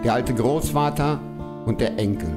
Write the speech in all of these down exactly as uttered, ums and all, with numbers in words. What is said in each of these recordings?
der alte Großvater und der Enkel.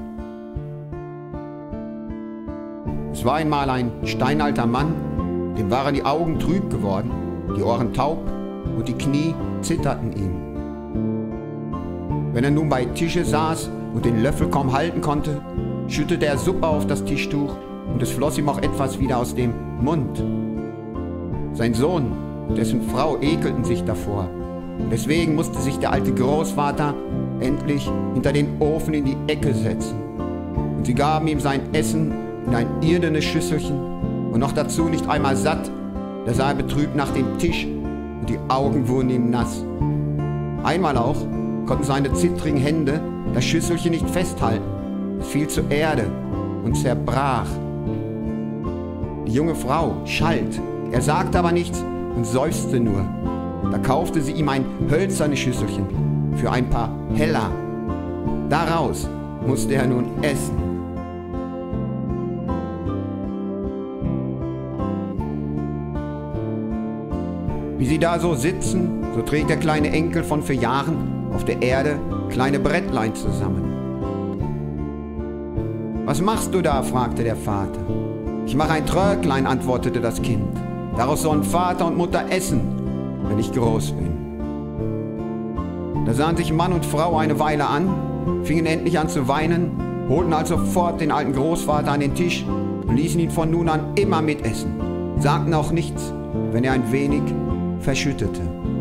Es war einmal ein steinalter Mann, dem waren die Augen trüb geworden, die Ohren taub und die Knie zitterten ihm. Wenn er nun bei Tische saß und den Löffel kaum halten konnte, schüttete er Suppe auf das Tischtuch und es floss ihm auch etwas wieder aus dem Mund. Sein Sohn und dessen Frau ekelten sich davor. Und deswegen musste sich der alte Großvater endlich hinter den Ofen in die Ecke setzen. Und sie gaben ihm sein Essen in ein irdenes Schüsselchen und noch dazu nicht einmal satt, da sah er betrübt nach dem Tisch und die Augen wurden ihm nass. Einmal auch konnten seine zittrigen Hände das Schüsselchen nicht festhalten. Es fiel zur Erde und zerbrach. Die junge Frau schalt, er sagte aber nichts und seufzte nur. Da kaufte sie ihm ein hölzernes Schüsselchen für ein paar Heller. Daraus musste er nun essen. Wie sie da so sitzen, so trägt der kleine Enkel von vier Jahren auf der Erde kleine Brettlein zusammen. »Was machst du da?« fragte der Vater. »Ich mache ein Tröglein«, antwortete das Kind. »Daraus sollen Vater und Mutter essen, wenn ich groß bin.« Da sahen sich Mann und Frau eine Weile an, fingen endlich an zu weinen, holten also sofort den alten Großvater an den Tisch und ließen ihn von nun an immer mitessen, sagten auch nichts, wenn er ein wenig verschüttete.